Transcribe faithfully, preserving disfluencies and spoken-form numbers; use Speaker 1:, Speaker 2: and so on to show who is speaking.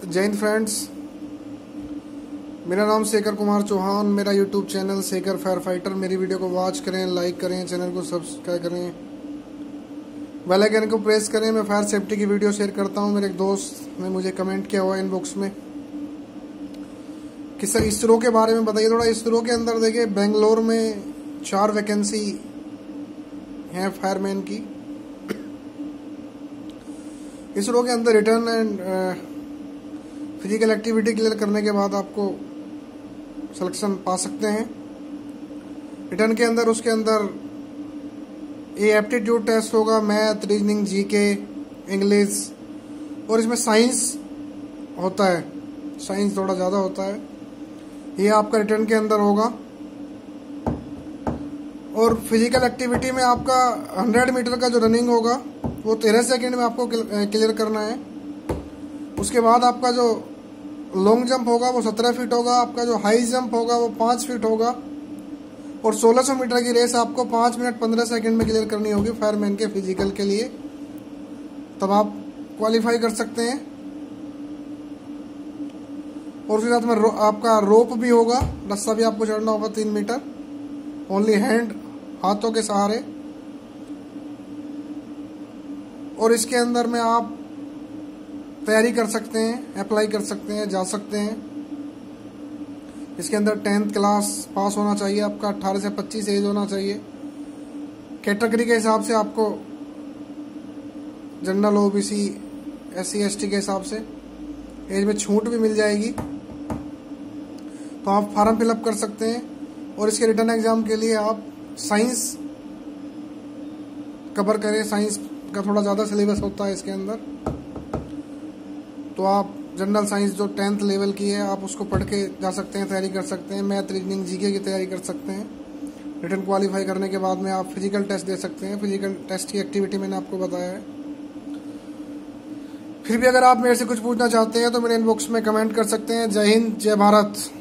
Speaker 1: जय हिंद फ्रेंड्स, मेरा नाम शेखर कुमार चौहान। मेरा YouTube channel Shekhar fire fighter. मेरी वीडियो को वॉच करें, लाइक करें, चैनल को सब्सक्राइब करें, बेल आइकन को प्रेस करें। मैं फायर सेफ्टी की वीडियो शेयर करता हूं। मेरे एक दोस्त ने मुझे कमेंट किया हुआ इनबॉक्स में कि सर इसरो के बारे में बताइए थोड़ा। इसरो के अंदर देखिए, बेंगलोर में चार वैकेंसी हैं फायरमैन की। इसरो के अंदर written and physical activity clear करने के बाद आपको सिलेक्शन पा सकते हैं। रिटर्न के अंदर उसके अंदर ये एप्टीट्यूड टेस्ट होगा, मैथ, रीजनिंग, जीके, इंग्लिश, और इसमें साइंस होता है। साइंस थोड़ा ज़्यादा होता है। ये आपका रिटर्न के अंदर होगा। और फिजिकल एक्टिविटी में आपका हंड्रेड मीटर का जो रनिंग होगा वो तेरह सेकेंड में आपको क्लियर करना है। उसके बाद आपका जो लॉन्ग जंप होगा वो सत्रह फीट होगा। आपका जो हाई जंप होगा वो पाँच फीट होगा। और सोलह सौ मीटर की रेस आपको पाँच मिनट पंद्रह सेकेंड में क्लियर करनी होगी फायरमैन के फिजिकल के लिए, तब आप क्वालिफाई कर सकते हैं। और उसके साथ में रो, आपका रोप भी होगा, रस्सा भी आपको चढ़ना होगा तीन मीटर, ओनली हैंड, हाथों के सहारे। और इसके अंदर में आप तैयारी कर सकते हैं, अप्लाई कर सकते हैं, जा सकते हैं। इसके अंदर टेंथ क्लास पास होना चाहिए आपका, अट्ठारह से पच्चीस एज होना चाहिए। कैटेगरी के हिसाब से आपको जनरल, ओबीसी, एससी, एसटी के हिसाब से एज में छूट भी मिल जाएगी, तो आप फॉर्म फिलअप कर सकते हैं। और इसके रिटर्न एग्जाम के लिए आप साइंस कवर करें। साइंस का थोड़ा ज़्यादा सिलेबस होता है इसके अंदर, तो आप जनरल साइंस जो टेंथ लेवल की है आप उसको पढ़ के जा सकते हैं, तैयारी कर सकते हैं। मैथ, रीजनिंग, जीके की तैयारी कर सकते हैं। रिटर्न क्वालिफाई करने के बाद में आप फिजिकल टेस्ट दे सकते हैं। फिजिकल टेस्ट की एक्टिविटी मैंने आपको बताया है। फिर भी अगर आप मेरे से कुछ पूछना चाहते हैं तो मेरे इनबॉक्स में कमेंट कर सकते हैं। जय हिंद, जय भारत।